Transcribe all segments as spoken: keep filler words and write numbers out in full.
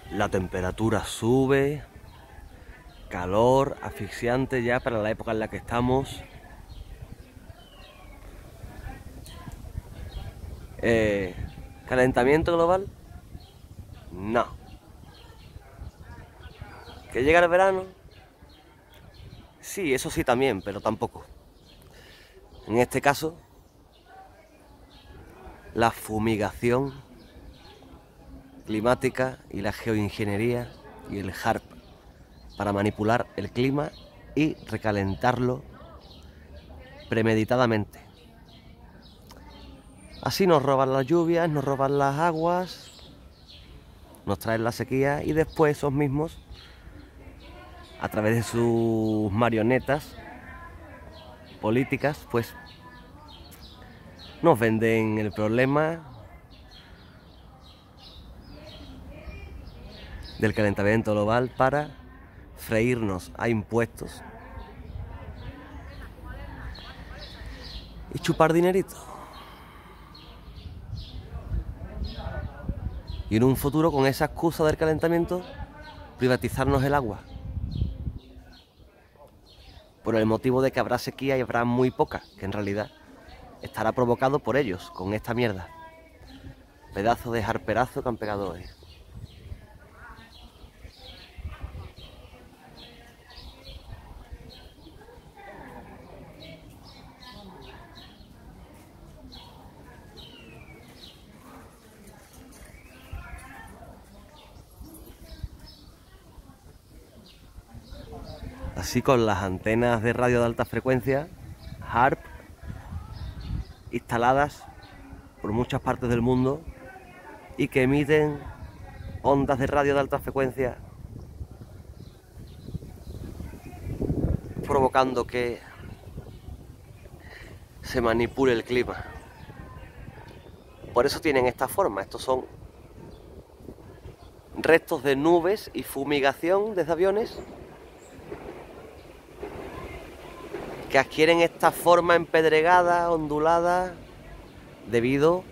La temperatura sube, calor asfixiante ya para la época en la que estamos. Eh, ¿Calentamiento global? No. ¿Que llega el verano? Sí, eso sí también, pero tampoco. En este caso, la fumigación climática y la geoingeniería y el HARP para manipular el clima y recalentarlo premeditadamente. Así nos roban las lluvias, nos roban las aguas, nos traen la sequía y después esos mismos, a través de sus marionetas políticas, pues nos venden el problema del calentamiento global para freírnos a impuestos y chupar dinerito. Y en un futuro, con esa excusa del calentamiento, privatizarnos el agua. Por el motivo de que habrá sequía y habrá muy poca, que en realidad estará provocado por ellos, con esta mierda. Pedazo de jarperazo que han pegado hoy. Así, con las antenas de radio de alta frecuencia, HARP, instaladas por muchas partes del mundo y que emiten ondas de radio de alta frecuencia, provocando que se manipule el clima. Por eso tienen esta forma. Estos son restos de nubes y fumigación desde aviones que adquieren esta forma empedregada, ondulada, debido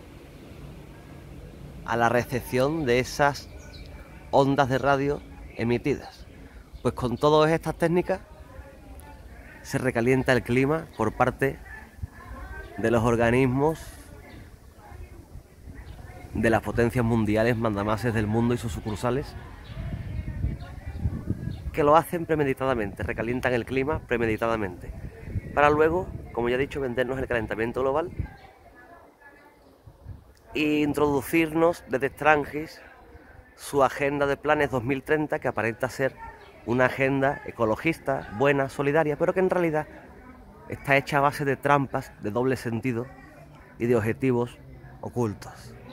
a la recepción de esas ondas de radio emitidas. Pues con todas estas técnicas se recalienta el clima por parte de los organismos de las potencias mundiales, mandamases del mundo y sus sucursales, que lo hacen premeditadamente, recalientan el clima premeditadamente, para luego, como ya he dicho, vendernos el calentamiento global e introducirnos desde extranjis su agenda de planes dos mil treinta, que aparenta ser una agenda ecologista, buena, solidaria, pero que en realidad está hecha a base de trampas, de doble sentido y de objetivos ocultos.